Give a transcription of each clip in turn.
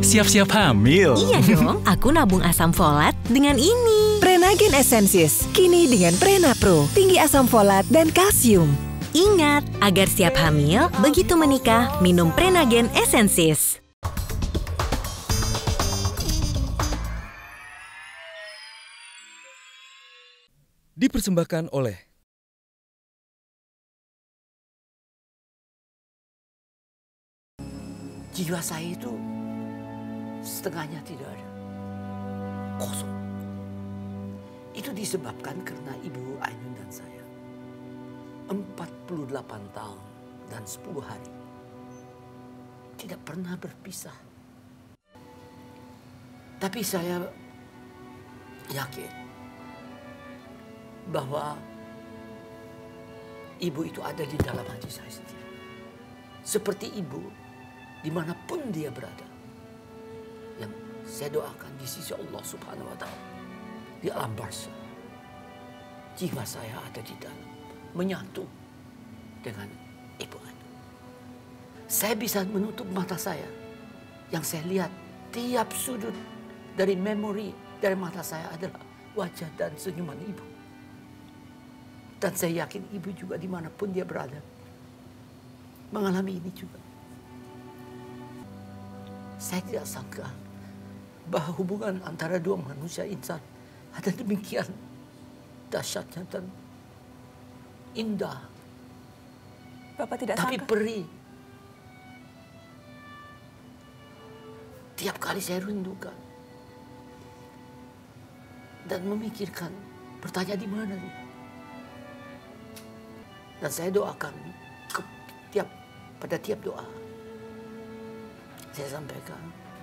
siap-siap hamil. Iya dong, aku nabung asam folat dengan ini. Prenagen Essensis, kini dengan Prena Pro, tinggi asam folat dan kalsium. Ingat, agar siap hamil, begitu menikah, minum Prenagen Essensis. Dipersembahkan oleh jiwa saya itu setengahnya tidak ada. Kosong. Itu disebabkan karena Ibu Ainun dan saya 48 tahun dan 10 hari tidak pernah berpisah. Tapi saya yakin bahwa Ibu itu ada di dalam hati saya sendiri. Seperti Ibu dimanapun dia berada. Yang saya doakan di sisi Allah Subhanahu wa Ta'ala. Di alam barzah. Jiwa saya ada di dalam. Menyatu dengan Ibu Ainun. Saya bisa menutup mata saya. Yang saya lihat tiap sudut dari memori dari mata saya adalah wajah dan senyuman Ibu. Dan saya yakin Ibu juga dimanapun dia berada. Mengalami ini juga. Saya tidak sangka bahwa hubungan antara dua manusia insan ada demikian dahsyatnya dan indah. Bapak tidak Tapi sangka? perih. Tiap kali saya rindukan. Dan memikirkan, bertanya di mana nih? Dan saya doakan pada tiap doa. Saya sampaikan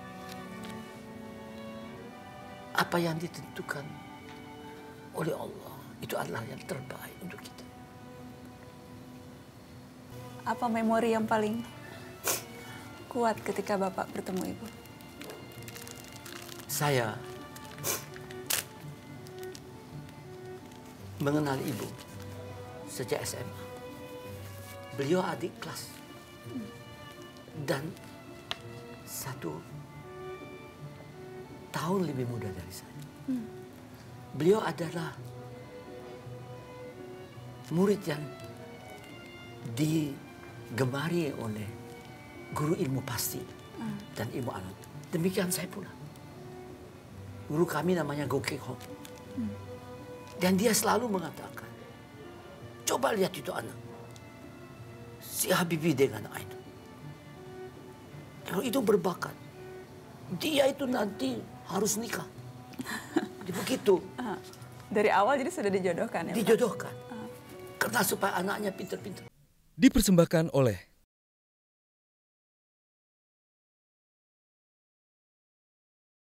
apa yang ditentukan oleh Allah itu adalah yang terbaik untuk kita. Apa memori yang paling kuat ketika Bapak bertemu Ibu? Saya mengenal Ibu sejak SMA. Beliau adik kelas. Dan 1 tahun lebih muda dari saya. Beliau adalah murid yang digemari oleh guru ilmu pasti dan ilmu alat. Demikian saya pula. Guru kami namanya Go Kek Hong. Dan dia selalu mengatakan, coba lihat itu anak. Si Habibie dengan Ainun. Kalau itu berbakat, dia itu nanti harus nikah. Begitu. Dari awal jadi sudah dijodohkan ya? Dijodohkan. Karena supaya anaknya pintar-pintar. dipersembahkan oleh